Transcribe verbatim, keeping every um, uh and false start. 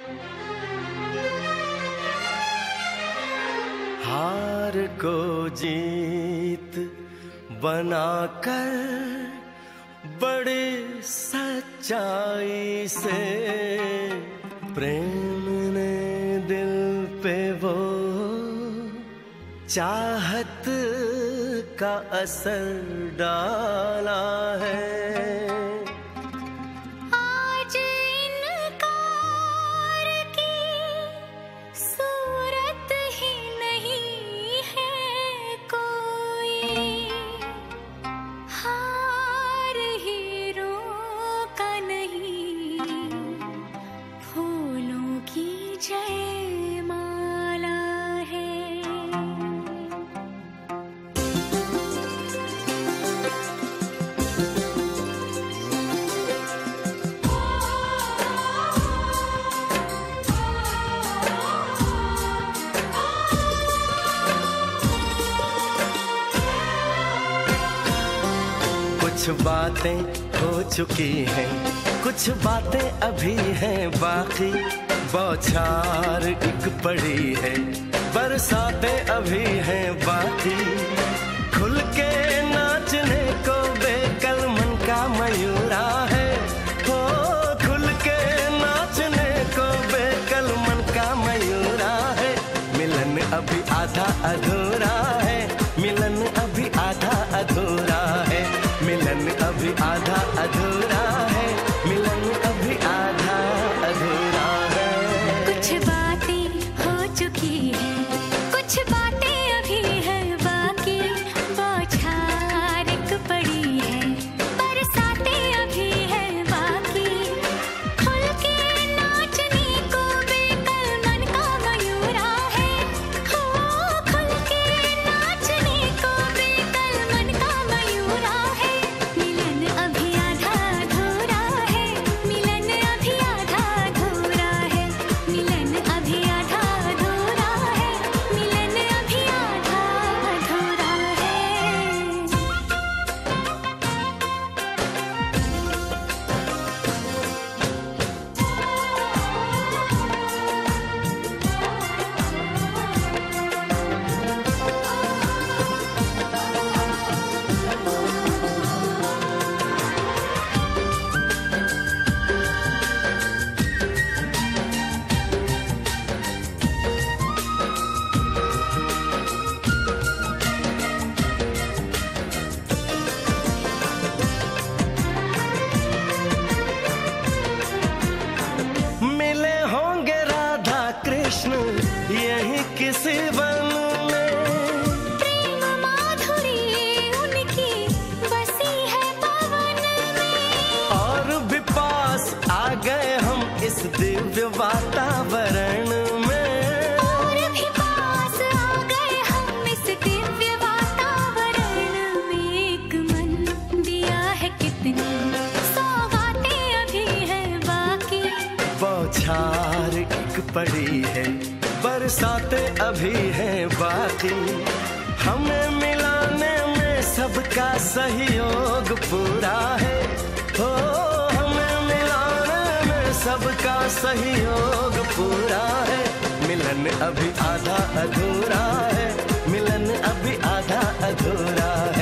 हार को जीत बनाकर बड़ी सच्चाई से प्रेम ने दिल पे वो चाहत का असर डाला है। आज इनकार की सूरत ही नहीं है कोई, हार हीरो का नहीं, फूलों की जयमाला है। कुछ बातें हो चुकी हैं, कुछ बातें अभी हैं बाकी, बौछार एक पड़ी है, बरसातें अभी हैं बाकी। खुल के नाचने को बेकल मन का मयूरा है, हो खुल के नाचने को बेकल मन का मयूरा है। मिलन अभी आधा अधूरा है, मिलन अभी आधा अधूरा है, मिलन अभी आधा अधूरा है, मिलन अभी आधा अधूरा है। कुछ बातें हो चुकी हैं, कुछ बातें अभी है बाकी, बौछार एक पड़ी है, बरसातें अभी है बाकी। खुल के नाचने को बेकल मन का मयूरा है, हो खुल के नाचने को बेकल मन का मयूरा है। मिलन अभी आधा अधूरा है, मिलन अभी आधा अधूरा है, मिलन अभी आधा अधूरा है, मिलन अभी आधा अधूरा है। मिले होंगे राधा कृष्ण यही किसी वन में, प्रेम माधुरी उनकी बसी है पवन में, और भी पास आ गए हम इस दिव्य वातावरण में। और भी पास आ गए हम इस दिव्य वातावरण में। एक मन दिया है कितनी सौगातें अभी है बाकी, बौछार एक पड़ी है, बरसातें अभी हैं बाकी। हमें मिलाने में सबका सहयोग पूरा है, हो हमें मिलाने में सबका सहयोग पूरा है। मिलन अभी आधा अधूरा है, मिलन अभी आधा अधूरा है।